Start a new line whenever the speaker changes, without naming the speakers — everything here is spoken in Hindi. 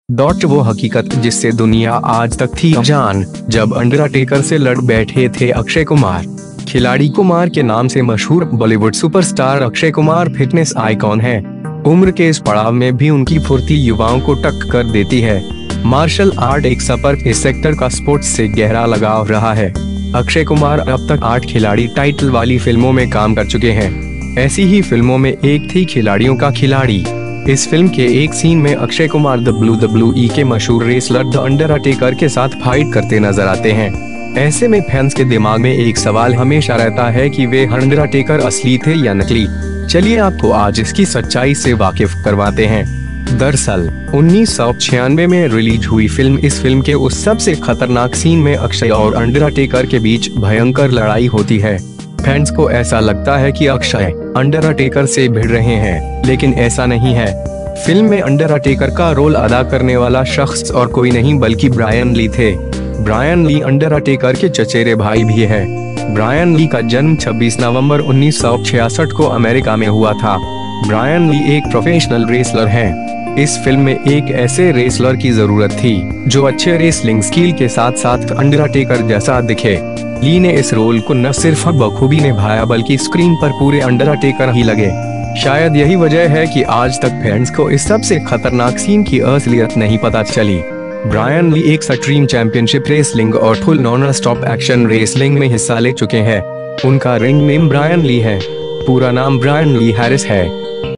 डॉट वो हकीकत जिससे दुनिया आज तक थी अनजान, जब अंडरटेकर से लड़ बैठे थे अक्षय कुमार। खिलाड़ी कुमार के नाम से मशहूर Bollywood superstar Akshay Kumar fitness icon है। उम्र के इस पड़ाव में भी उनकी फुर्ती युवाओं को टक्कर देती है। मार्शल आर्ट एक सपर इस सेक्टर का स्पोर्ट्स से गहरा लगाव रहा है। अक्षय कुमार अब तक 8 खिलाड़ी टाइटल वाली फिल्मों में काम कर चुके हैं। ऐसी ही फिल्मों में एक थी खिलाड़ियों का खिलाड़ी। इस फिल्म के एक सीन में अक्षय कुमार WWE के मशहूर रेसलर द अंडरटेकर के साथ फाइट करते नजर आते हैं। ऐसे में फैंस के दिमाग में एक सवाल हमेशा रहता है कि वे अंडरटेकर असली थे या नकली। चलिए आपको आज इसकी सच्चाई से वाकिफ करवाते हैं। दरअसल 1996 में रिलीज हुई इस फिल्म के उस सबसे खतरनाक सीन में अक्षय और अंडरटेकर के बीच भयंकर लड़ाई होती है। फैंस को ऐसा लगता है कि अक्षय अंडरटेकर से भिड़ रहे हैं, लेकिन ऐसा नहीं है। फिल्म में अंडरटेकर का रोल अदा करने वाला शख्स और कोई नहीं बल्कि ब्रायन ली थे। ब्रायन ली अंडरटेकर के चचेरे भाई भी है। ब्रायन ली का जन्म 26 नवंबर 1966 को अमेरिका में हुआ था। ब्रायन ली एक प्रोफेशनल रेसलर हैं। इस फिल्म में एक ऐसे रेसलर की जरूरत थी जो अच्छे रेसलिंग स्किल के साथ साथ अंडरटेकर जैसा दिखे। ली ने इस रोल को न सिर्फ बखूबी निभाया बल्कि स्क्रीन पर पूरे अंडरटेकर ही लगे। शायद यही वजह है कि आज तक फैंस को इस सबसे खतरनाक सीन की असलियत नहीं पता चली। ब्रायन ली एक एक्सट्रीम चैंपियनशिप रेसलिंग और full non stop action wrestling में हिस्सा ले चुके हैं। उनका रिंग नेम ब्रायन ली है। पूरा नाम ब्रायन ली हैरिस है।